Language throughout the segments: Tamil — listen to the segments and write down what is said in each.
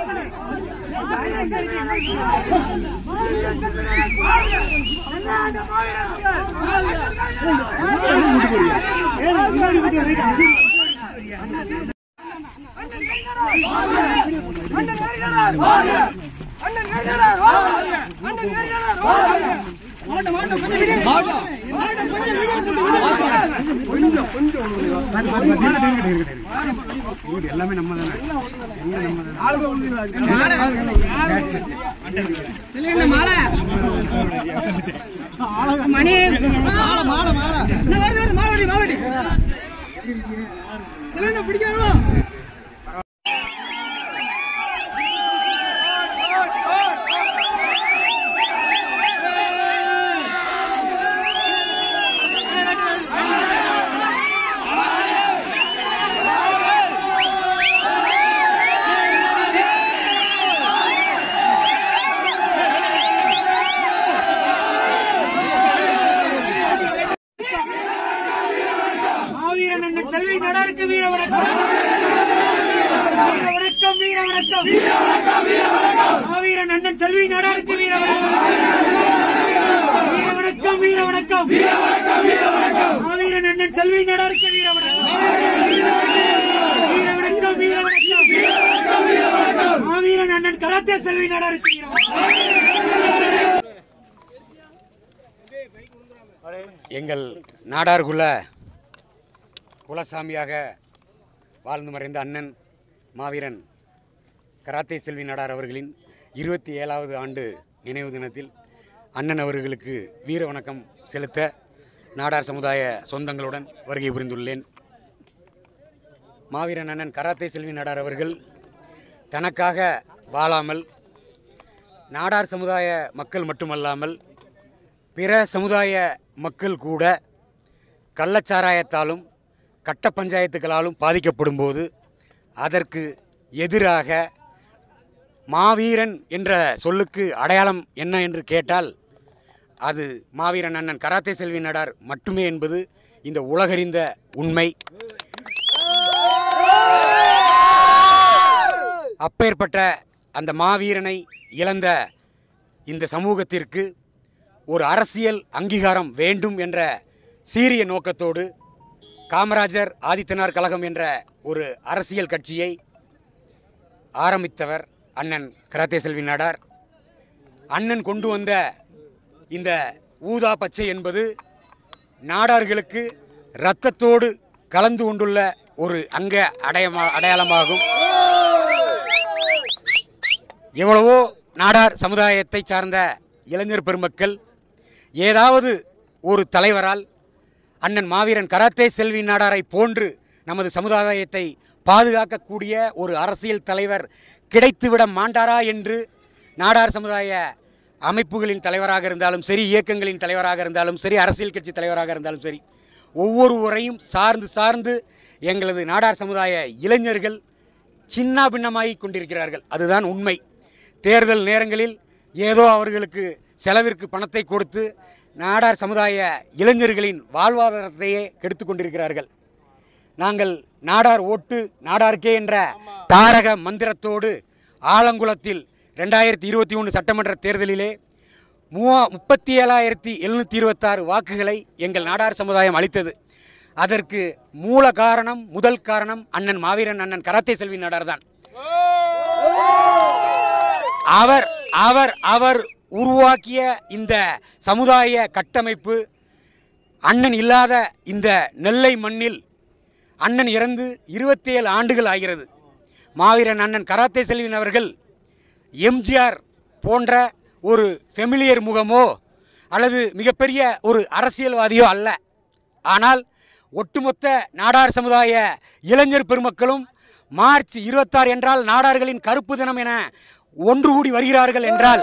எல்லாமே நம்ம பிடிக்காதோ செல்வி நடாருக்கு வீர வணக்கம் வீர வணக்கம் மாவீரன் அண்ணன் செல்வி நடாருக்கு வீர வணக்கம் வீர வணக்கம் மாவீரன் அண்ணன் செல்வி நடாருக்கு வீர வணக்கம் வீர வணக்கம் மாவீரன் அண்ணன் கராத்தே செல்வி நடாருக்கு வீர வணக்கம். எங்கள் நாடார்குல குலசாமியாக வாழ்ந்து மறைந்த அண்ணன் மாவீரன் கராத்தே செல்வி நாடார் அவர்களின் 27வது ஆண்டு நினைவு தினத்தில் அண்ணன் அவர்களுக்கு வீர வணக்கம் செலுத்த நாடார் சமுதாய சொந்தங்களுடன் வருகை புரிந்துள்ளேன். மாவீரன் அண்ணன் கராத்தே செல்வி நாடார் அவர்கள் தனக்காக வாழாமல் நாடார் சமுதாய மக்கள் மட்டுமல்லாமல் பிற சமுதாய மக்கள் கூட கள்ளச்சாராயத்தாலும் கட்ட பஞ்சாயத்துகளாலும் பாதிக்கப்படும் போது அதற்கு எதிராக மாவீரன் என்ற சொல்லுக்கு அடையாளம் என்ன என்று கேட்டால் அது மாவீரன் அண்ணன் கராத்தே செல்வி நாடார் மட்டுமே என்பது இந்த உலகறிந்த உண்மை. அப்பேற்பட்ட அந்த மாவீரனை இழந்த இந்த சமூகத்திற்கு ஒரு அரசியல் அங்கீகாரம் வேண்டும் என்ற சீரிய நோக்கத்தோடு காமராஜர் ஆதித்தனார் கழகம் என்ற ஒரு அரசியல் கட்சியை ஆரம்பித்தவர் அண்ணன் கராத்தே செல்வி நாடார். அண்ணன் கொண்டு வந்த இந்த ஊதா பச்சை என்பது நாடார்களுக்கு இரத்தத்தோடு கலந்து கொண்டுள்ள ஒரு அடையாளமாகும். எவ்வளவோ நாடார் சமுதாயத்தை சார்ந்த இளைஞர் பெருமக்கள் ஏதாவது ஒரு தலைவரால் அண்ணன் மாவீரன் கராத்தே செல்வி நாடாரை போன்று நமது சமுதாயத்தை பாதுகாக்கக்கூடிய ஒரு அரசியல் தலைவர் கிடைத்துவிட மாட்டாரா என்று நாடார் சமுதாய அமைப்புகளின் தலைவராக இருந்தாலும் சரி, இயக்கங்களின் தலைவராக இருந்தாலும் சரி, அரசியல் கட்சி தலைவராக இருந்தாலும் சரி, ஒவ்வொருவரையும் சார்ந்து எங்களது நாடார் சமுதாய இளைஞர்கள் சின்ன பின்னமாகி கொண்டிருக்கிறார்கள். அதுதான் உண்மை. தேர்தல் நேரங்களில் ஏதோ அவர்களுக்கு செலவிற்கு பணத்தை கொடுத்து நாடார் சமுதாய இளைஞர்களின் வாழ்வாதாரத்தையே கெடுத்து கொண்டிருக்கிறார்கள். நாங்கள் நாடார் ஓட்டு நாடார்க்கே என்ற தாரக மந்திரத்தோடு ஆலங்குளத்தில் 2021 சட்டமன்ற தேர்தலிலே 37,726 வாக்குகளை எங்கள் நாடார் சமுதாயம் அளித்தது. அதற்கு முதல் காரணம் அண்ணன் மாவீரன் அண்ணன் கராத்தே செல்வி நாடார் தான். அவர் உருவாக்கிய இந்த சமுதாய கட்டமைப்பு அண்ணன் இல்லாத இந்த நெல்லை மண்ணில் அண்ணன் இறந்து 27 ஆண்டுகள் ஆகிறது. மாவீரன் அண்ணன் கராத்தே செல்வின் அவர்கள் எம்ஜிஆர் போன்ற ஒரு ஃபெமிலியர் முகமோ அல்லது மிகப்பெரிய ஒரு அரசியல்வாதியோ அல்ல. ஆனால் ஒட்டுமொத்த நாடார் சமுதாய இளைஞர் பெருமக்களும் மார்ச் 26 என்றால் நாடார்களின் கருப்பு தினம் என ஒன்று கூடி வருகிறார்கள் என்றால்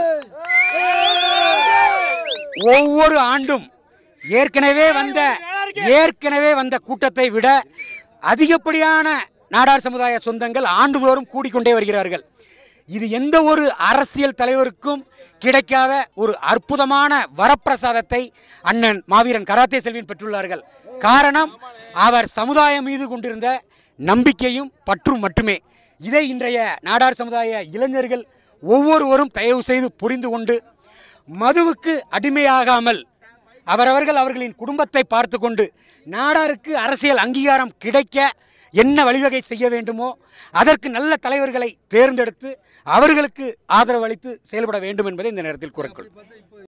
ஒவ்வொரு ஆண்டும் ஏற்கனவே வந்த கூட்டத்தை விட அதிகப்படியான நாடார் சமுதாய சொந்தங்கள் ஆண்டுதோறும் கூடிக்கொண்டே வருகிறார்கள். இது எந்த ஒரு அரசியல் தலைவருக்கும் கிடைக்காத ஒரு அற்புதமான வரப்பிரசாதத்தை அண்ணன் மாவீரன் கராத்தே செல்வின் பெற்றுள்ளார்கள். காரணம் அவர் சமுதாயம் மீது கொண்டிருந்த நம்பிக்கையும் பற்றும் மட்டுமே. இதை இன்றைய நாடார் சமுதாய இளைஞர்கள் ஒவ்வொருவரும் தயவு செய்து புரிந்து கொண்டு மதுவுக்கு அடிமையாகாமல் அவரவர்கள் அவர்களின் குடும்பத்தை பார்த்து கொண்டு நாடாருக்கு அரசியல் அங்கீகாரம் கிடைக்க என்ன வழிவகை செய்ய வேண்டுமோ அதற்கு நல்ல தலைவர்களை தேர்ந்தெடுத்து அவர்களுக்கு ஆதரவு அளித்து செயல்பட வேண்டும் என்பதை இந்த நேரத்தில் கூறக்கொள்.